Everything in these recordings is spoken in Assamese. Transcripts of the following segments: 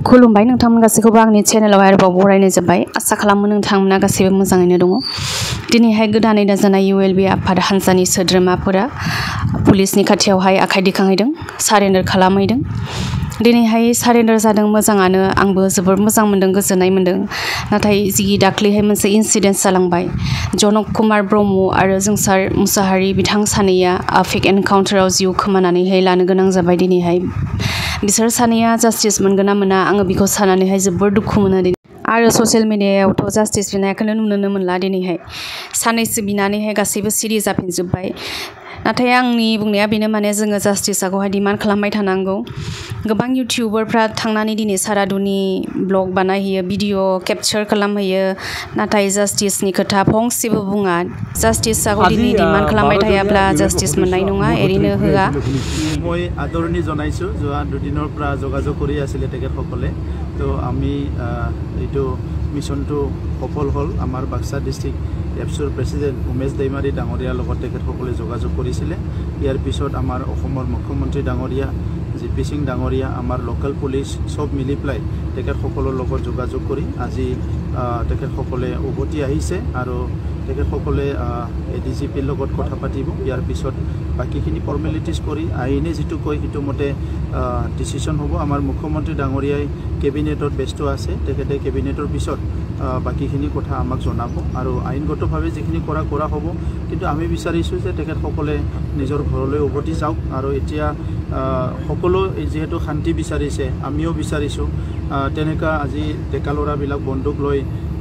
खुलुमबाय नोंथांमोन गासैखौबो आंनि चेनेलाव आरोबाव बरायनाय जाबाय आसा खालामो नोंथांमोना गासैबो मोजाङैनो दङ दिनैहाय गोदानै दाजानाय ULB आफाद हान्जानि सोद्रोमाफोरा पुलिसनि खाथियावहाय आखाइ दिखांहैदों सारेन्डार खालामहैदों दिनैहाय सारेन्डार जादों मोजाङानो आंबो जोबोर मोजां मोनदों गोजोननाय मोनदों नाथाय जि दाख्लैहाय मोनसे इन्सिडेन्ट जालांबाय जनक कुमार ब्रह्म आरो जोंसार मुसाहारि बिथां सानैया फेक एनकाउन्टाराव जिउ खोमानानैहाय लानो गोनां जाबाय दिनैहाय बिसोर सानैया जास्टिस मोनगोन ना मोना आङो बेखौ साननानैहाय जोबोर दुखु मोनो आरो ससियेल मिडियायावथ' जास्टिस बिनायखौनो नुनोनो मोनला दिनैहाय सानैसो बिनानैहाय गासैबो सिरि जाफिनजोब्बाय नाथाय आंनि बुंनाया बेनो माने जोङो जास्टिसखौहाय डिमान्ड खालामबाय थानांगौ गोबां इउटिउबारफ्रा थांनानै दिनै सारादुनि ब्लग बानायहैयो भिडिअ केपचार खालामहैयो नाथाय जास्टिसनि खोथा फंसेबो बुङा जास्टिसखौ दिनै डिमान्ड खालामबाय थायाब्ला जास्टिस मोननाय नङा एरैनो होआ মই আদৰণি জনাইছোঁ যোৱা দুদিনৰ পৰা যোগাযোগ কৰি আছিলে তেখেতসকলে তো আমি এইটো মিছনটো সফল হ'ল আমাৰ বাক্সা ডিষ্ট্ৰিক্ট এপছৰ প্ৰেচিডেণ্ট উমেশ দৈমাৰী ডাঙৰীয়াৰ লগত তেখেতসকলে যোগাযোগ কৰিছিলে ইয়াৰ পিছত আমাৰ অসমৰ মুখ্যমন্ত্ৰী ডাঙৰীয়া জিপি সিং ডাঙৰীয়া আমাৰ লোকেল পুলিচ সব মিলি পেলাই তেখেতসকলৰ লগত যোগাযোগ কৰি আজি তেখেতসকলে উভতি আহিছে আৰু তেখেতসকলে ADGPৰ লগত কথা পাতিব ইয়াৰ পিছত বাকিখিনি ফৰ্মেলিটিজ কৰি আইনে যেটো কয় সেইটো মতে ডিসিশন হ'ব আমাৰ মুখ্যমন্ত্ৰী ডাঙৰীয়াই কেবিনেটত ব্যস্ত আছে তেখেতে কেবিনেটৰ পিছত বাকিখিনি কথা আমাক জনাব আৰু আইনগতভাৱে যিখিনি কৰা হ'ব কিন্তু আমি বিচাৰিছোঁ যে তেখেতসকলে নিজৰ ঘৰলৈ উভতি যাওক আৰু এতিয়া সকলো যেহেতু শান্তি বিচাৰিছে আমিও বিচাৰিছোঁ তেনেকা আজি ডেকা ল'ৰাবিলাক বন্দুক লৈ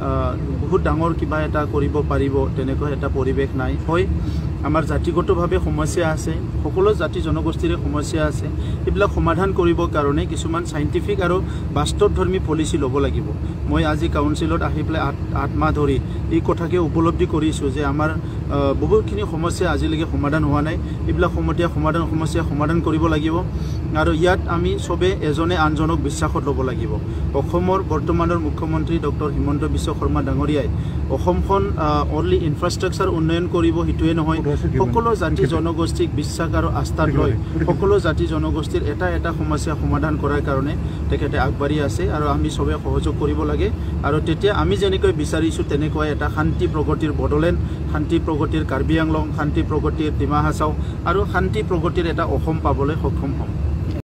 বহুত ডাঙৰ কিবা এটা কৰিব পাৰিব তেনেকুৱা এটা পৰিৱেশ নাই হয় আমাৰ জাতিগতভাৱে সমস্যা আছে সকলো জাতি জনগোষ্ঠীৰে সমস্যা আছে এইবিলাক সমাধান কৰিবৰ কাৰণে কিছুমান সাইন্টিফিক আৰু বাস্তৱধৰ্মী পলিচি ল'ব লাগিব মই আজি কাউন্সিলত আহি পেলাই 8 মাহ ধৰি এই কথাকে উপলব্ধি কৰিছোঁ যে আমাৰ বহুতখিনি সমস্যা আজিলৈকে সমাধান হোৱা নাই এইবিলাক সমস্যা সমাধান কৰিব লাগিব আৰু ইয়াত আমি সবে এজনে আনজনক বিশ্বাসত ল'ব লাগিব অসমৰ বৰ্তমানৰ মুখ্যমন্ত্ৰী ডক্টৰ হিমন্ত বিশ্ব শৰ্মা ডাঙৰীয়াই অসমখন অনলি ইনফ্ৰাষ্ট্ৰাকচাৰ উন্নয়ন কৰিব হিটোৱে নহয় সকলো জাতি জনগোষ্ঠীক বিশ্বাস আৰু আস্থাত লৈ সকলো জাতি জনগোষ্ঠীৰ এটা সমস্যা সমাধান কৰাৰ কাৰণে তেখেতে আগবাঢ়ি আছে আৰু আমি সবে সহযোগ কৰিব লাগে আৰু তেতিয়া আমি যেনেকৈ বিচাৰিছোঁ তেনেকৈ এটা শান্তি প্ৰগতিৰ বড়োলেণ্ড শান্তি প্ৰগতিৰ কাৰ্বি আংলং শান্তি প্ৰগতিৰ ডিমা হাছাও আৰু শান্তি প্ৰগতিৰ এটা অসম পাবলৈ সক্ষম হ'ম